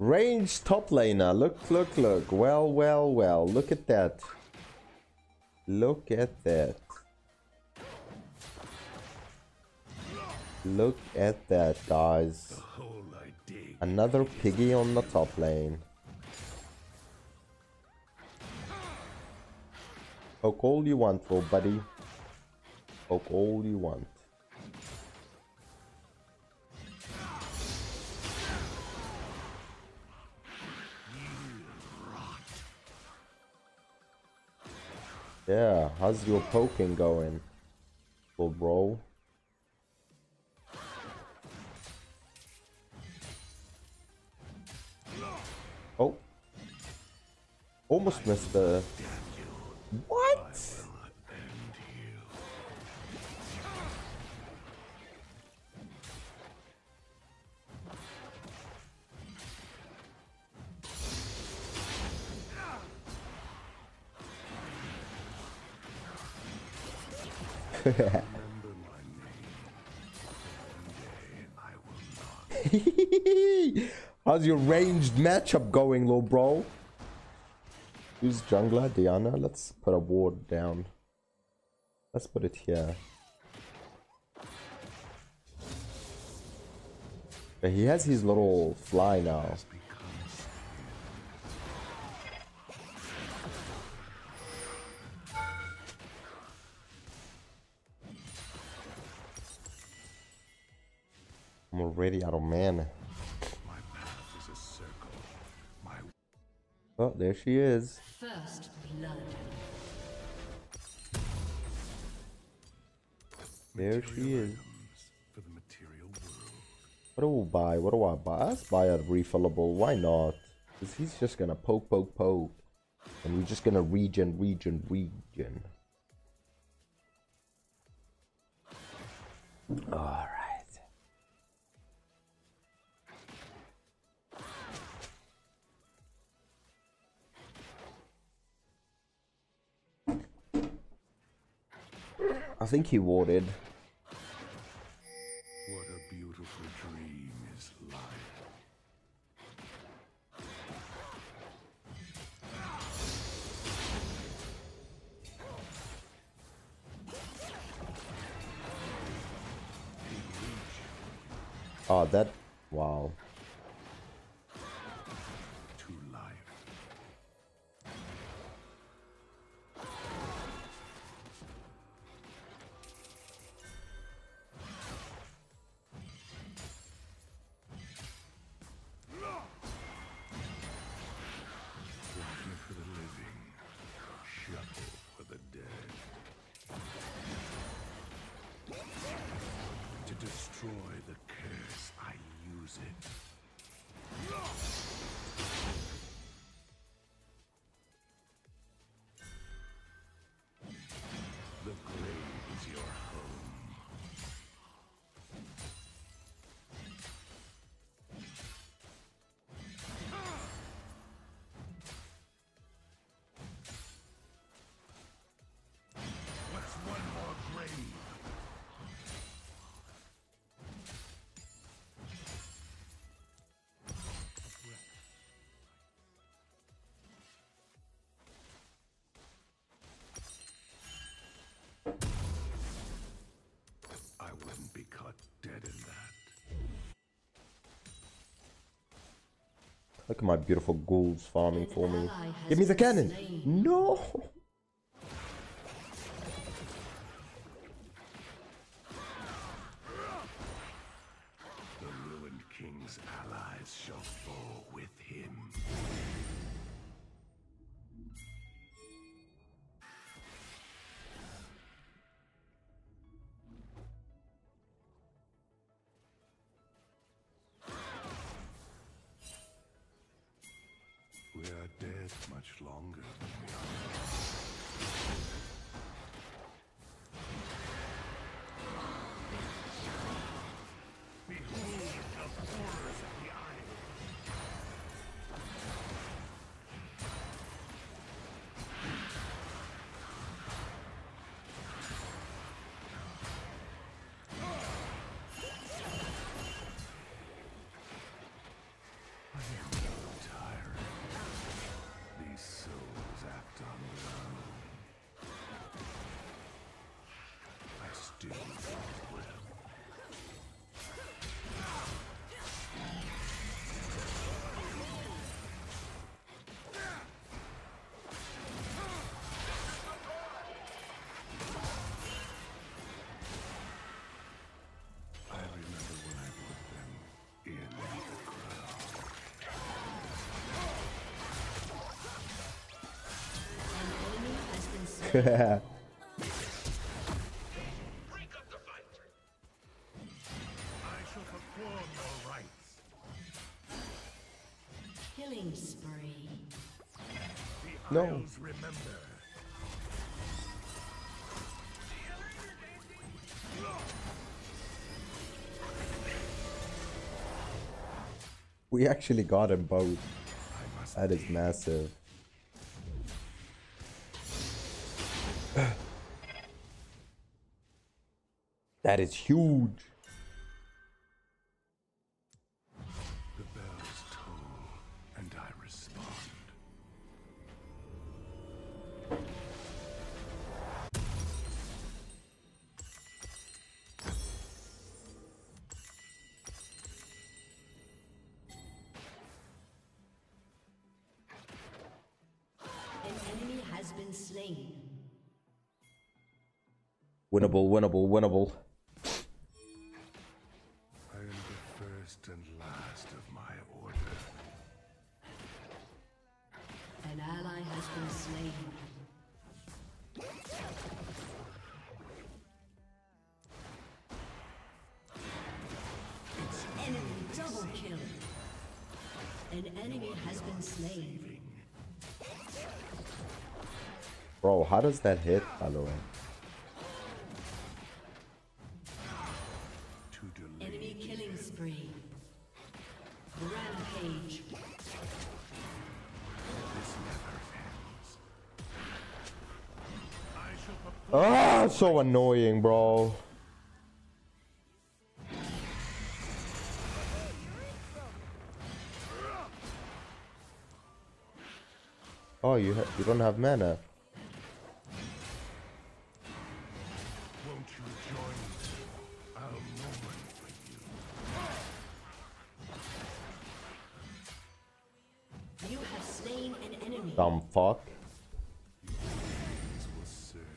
Range top laner. Look, look, look. Well, well, well. Look at that. Look at that. Look at that, guys. Another piggy on the top lane. Poke all you want, little buddy. Poke all you want. Yeah, how's your poking going, little bro? Oh. Almost missed the... What? How's your ranged matchup going, little bro? Who's jungler? Diana? Let's put a ward down. Let's put it here. But he has his little fly now. I'm already out of mana. Oh, there she is. First blood. There she is. What do we buy? What do I buy? Let's buy a refillable. Why not? Because he's just gonna poke, poke, poke. And we're just gonna regen. Alright. I think he warded. What a beautiful dream is life. Oh, that... Wow. To life. Destroy the curse, I use it. The grave is your home. What's one more grave? I wouldn't be caught dead in that. Look at my beautiful ghouls farming for me. Give me the cannon! No! The ruined king's allies shall fall with him. We are dead much longer than we are. Behold the horrors of the isle. Killing spree. No. We actually got them both. That is massive. That is huge. The bells toll, and I respond. An enemy has been slain. Winnable, winnable, winnable. I am the first and last of my order. An ally has been slain. Enemy double kill. An enemy has been slain. Bro, how does that hit, by the way? Enemy killing spree. Rampage. Ah, so annoying, bro. Oh, you don't have mana. Won't you join me? I'll mourn for you. You have slain an enemy. Dumb fuck. These will serve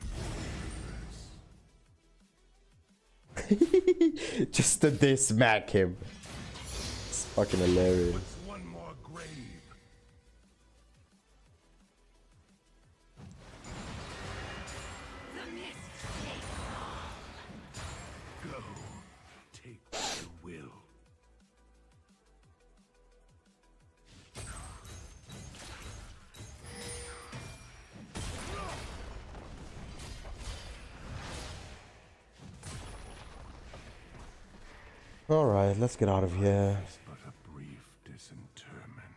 your purpose. Just to smack him. It's fucking hilarious. What's one more grave? Go. Take what you will. Alright, let's get out of here. It's but a brief disinterment.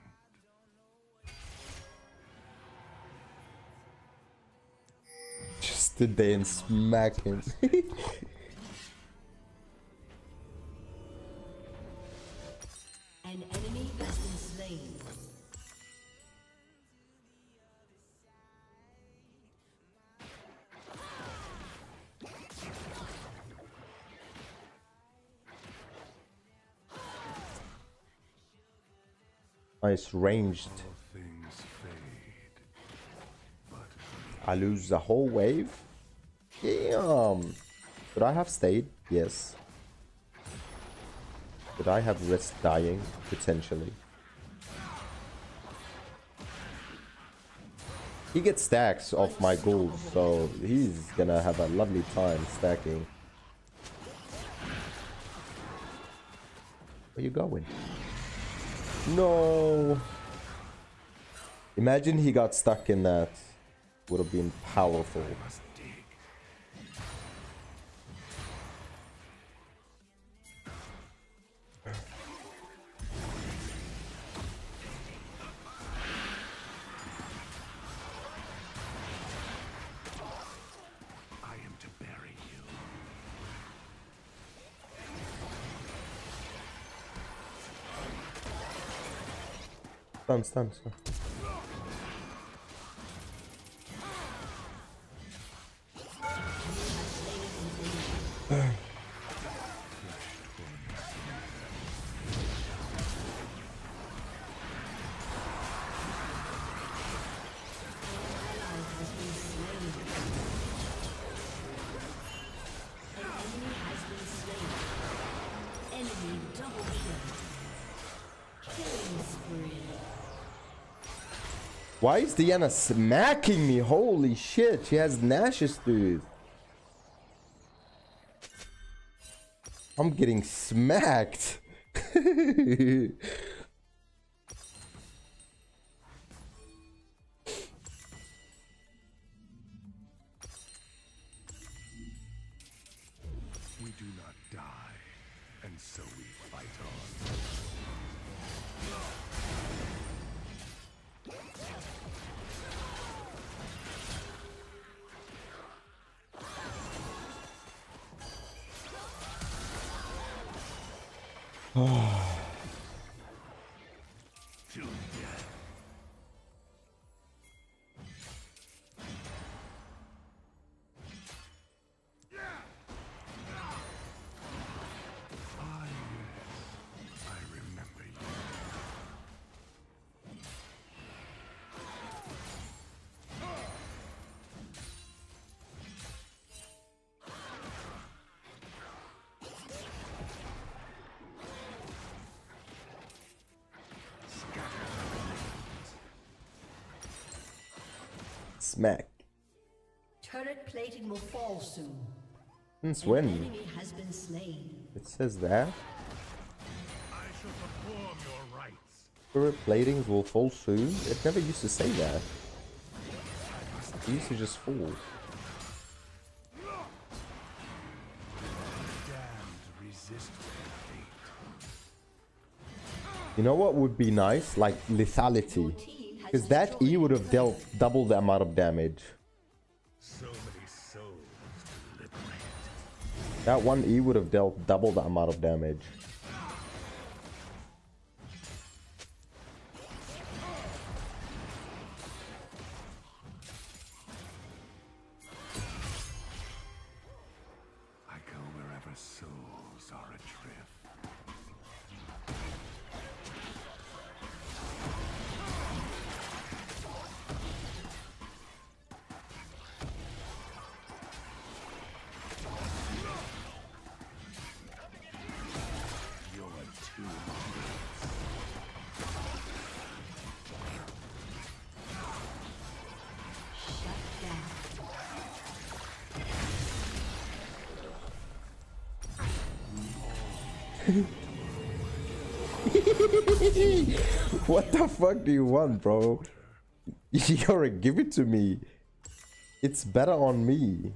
Just to smack him. An enemy has been slain. Nice ranged. All things fade, but I lose the whole wave? Damn. Could I have stayed? Yes. Could I have risked dying? Potentially. He gets stacks off my gold, so he's gonna have a lovely time stacking. Where you going? No. Imagine he got stuck in that. Would have been powerful. must dig. I am to bury you. Stun. Why is Diana smacking me? Holy shit, she has Nash's, dude. I'm getting smacked. We do not die, and so we fight on. To death. Ah, yes. I remember you. Smack. Turret plating will fall soon. Since An when? enemy has been slain. It says that. I shall perform your rites. Turret platings will fall soon. It never used to say that. It used to just fall. Damned resist their fate. You know what would be nice? Like lethality. Because that E would have dealt double the amount of damage. So many souls to liberate. That one E would have dealt double the amount of damage. I go wherever souls are adrift. You're too Shut down. What the fuck do you want, bro? Yorick, give it to me. It's better on me.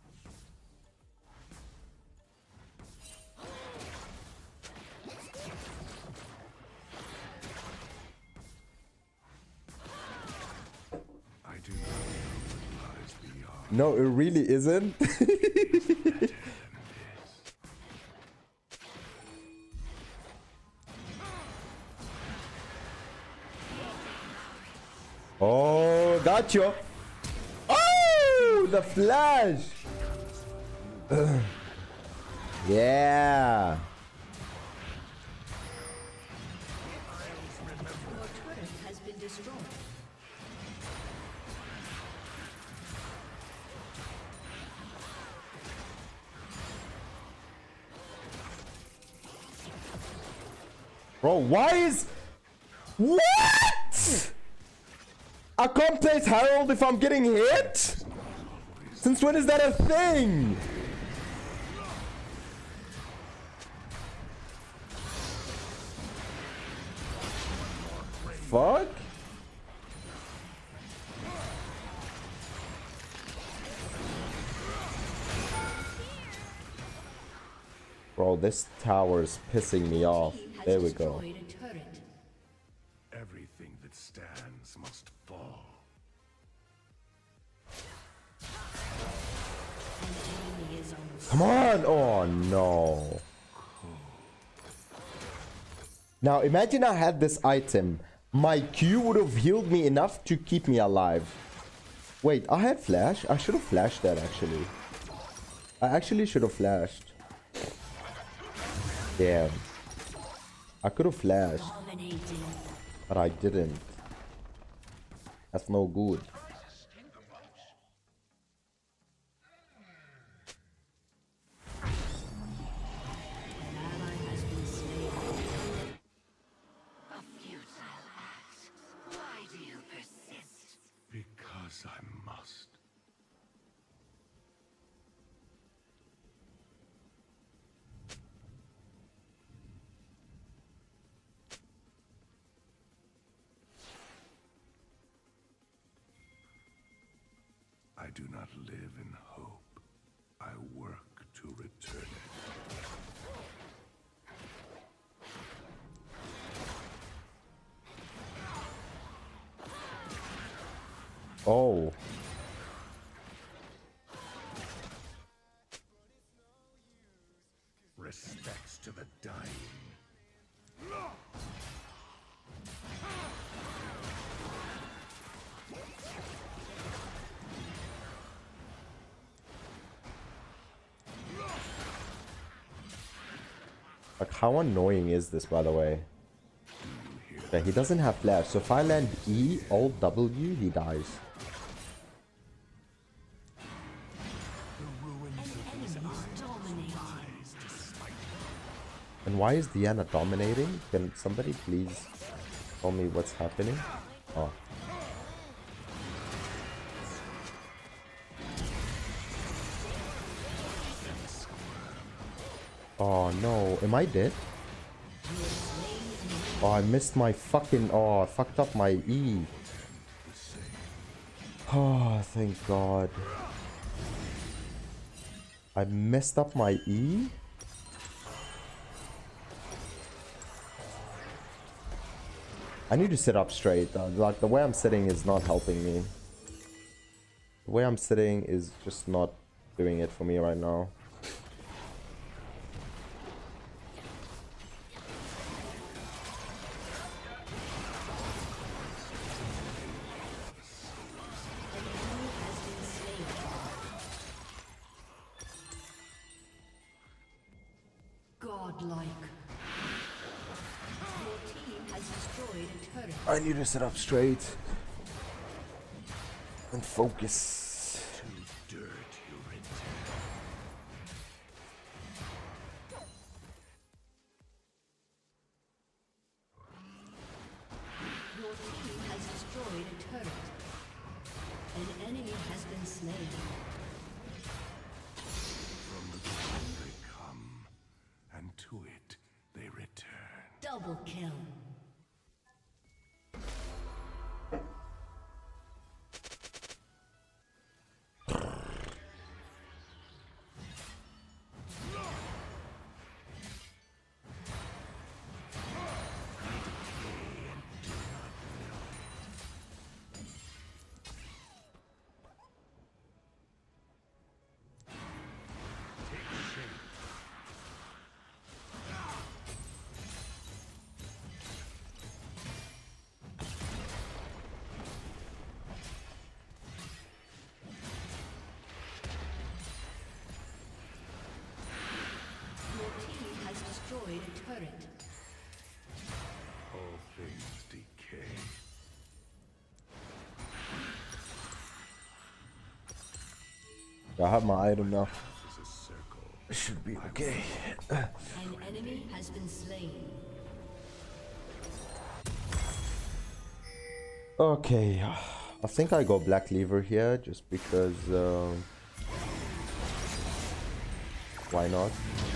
I do not know what lies beyond. No, it really isn't. Oh, got you. Oh, the flash. Ugh. Yeah. Your turret has been destroyed. Bro, why is... What? I can't place Herald if I'm getting hit? Since when is that a thing? Fuck? Bro, this tower is pissing me off. Team has There we go. destroyed a turret. Everything that stands must fall. An enemy is on Come on! Oh no. Now imagine I had this item. My Q would have healed me enough to keep me alive. Wait, I had flash? I should have flashed that actually. I actually should have flashed. Damn. I could have flashed, dominating. but I didn't. That's no good. An ally has been slain. A futile act. Why do you persist? not live in hope. I work to return it. Oh. Respects to the dying. Like, how annoying is this, by the way? Yeah, he doesn't have flash, so if I land E, Alt W, he dies. And why is Diana dominating? Can somebody please tell me what's happening? Oh. Oh no, am I dead? Oh, I missed my fucking... Oh, I fucked up my E. Oh, thank God. I messed up my E? I need to sit up straight. Like, the way I'm sitting is not helping me. The way I'm sitting is just not doing it for me right now. Godlike. Your team has destroyed a turret. I need to sit up straight and focus. Dirt you return. Your team has destroyed a turret. An enemy has been slain. From the ground they come, and to it they return. Double kill. Destroyed a turret. All things decay. I have my item now. Is a circle. It should be okay. An enemy has been slain. Okay. I think I go Black Cleaver here just because... why not?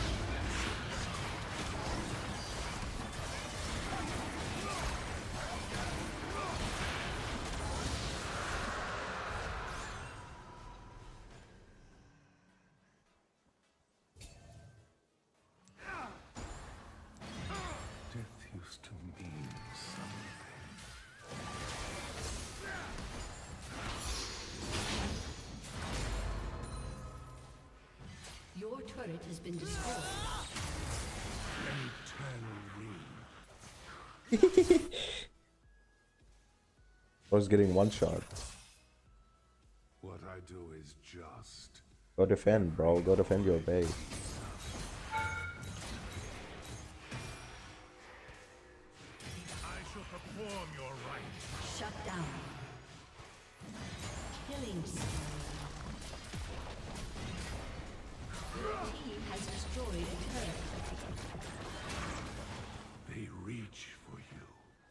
Death used to mean something. Your turret has been destroyed. An eternal ring. I was getting one shot. What I do is just. Go defend, bro. Go defend your base. I shall perform your right. Shut down. Killing spree. Your team has destroyed a turret. They reach for you.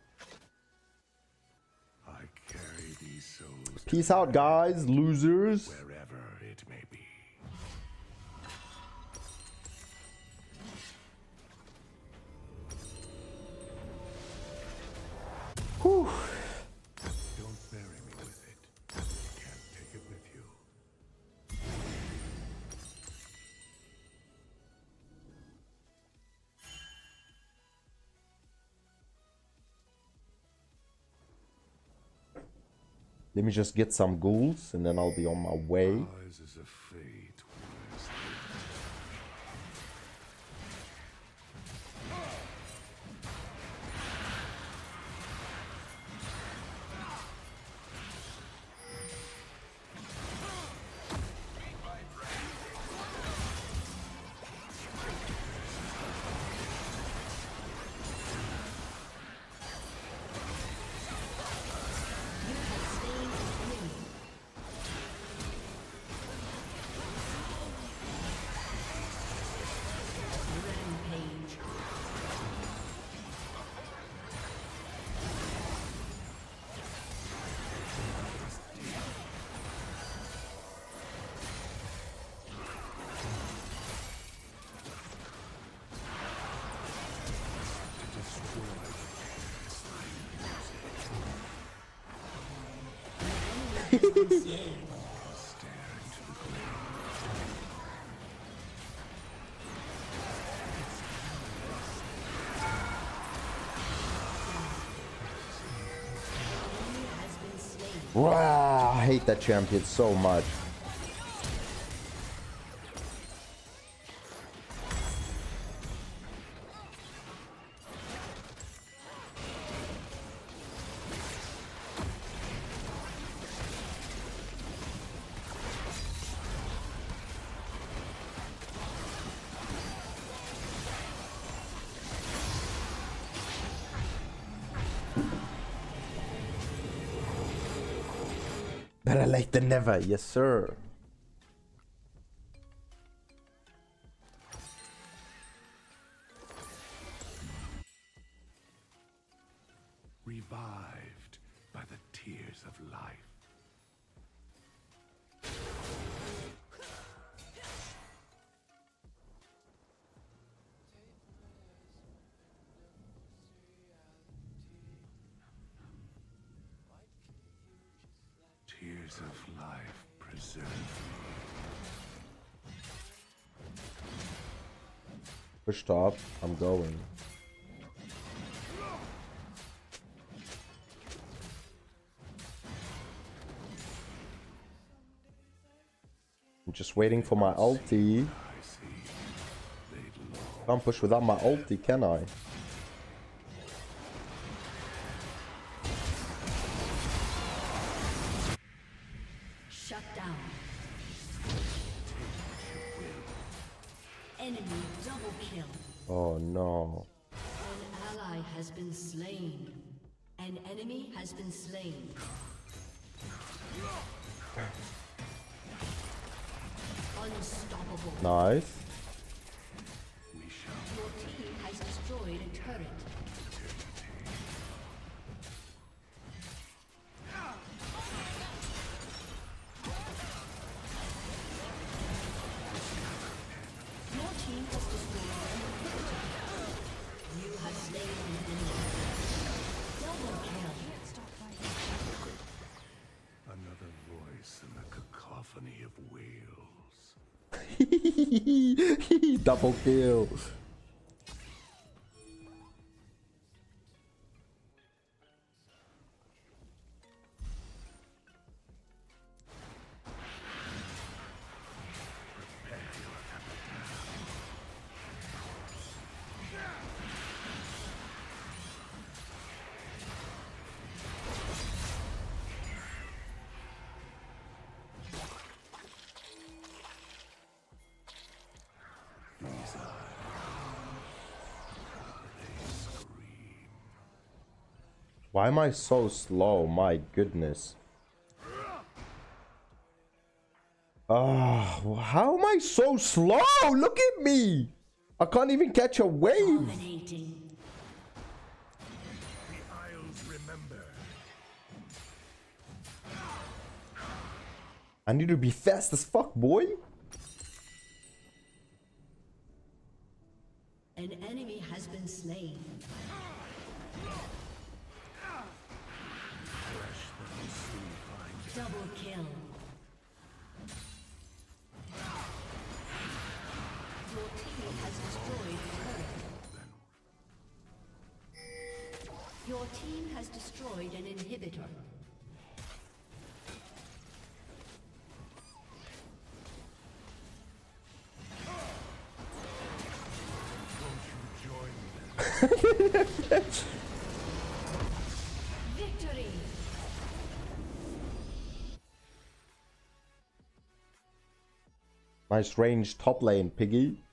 I carry these souls Peace out, guys. Losers. wherever it may be. Whew. Don't bury me with it. You can't take it with you. Let me just get some ghouls and then I'll be on my way. Ours is a fate worse than Rampage. Wow, I hate that champion so much. Better late than never, yes sir. revived by the tears of life. Tears of life preserve me. Push top, I'm going. I'm just waiting for my ulti. Can't push without my ulti, can I? Shut down. Enemy double kill. Oh no. An ally has been slain. An enemy has been slain. Unstoppable. Nice. Your team has destroyed a turret. Your team has destroyed an inhibitor. You have slain an enemy. Double kill. Another voice in the cacophony of wheels. Double kill. Why am I so slow? My goodness. How am I so slow? Look at me. I can't even catch a wave. Dominating. The Isles remember. I need to be fast as fuck, boy. An enemy has been slain. Double kill. Your team has destroyed a turret. Your team has destroyed an inhibitor. Victory. Nice range top lane, Piggy.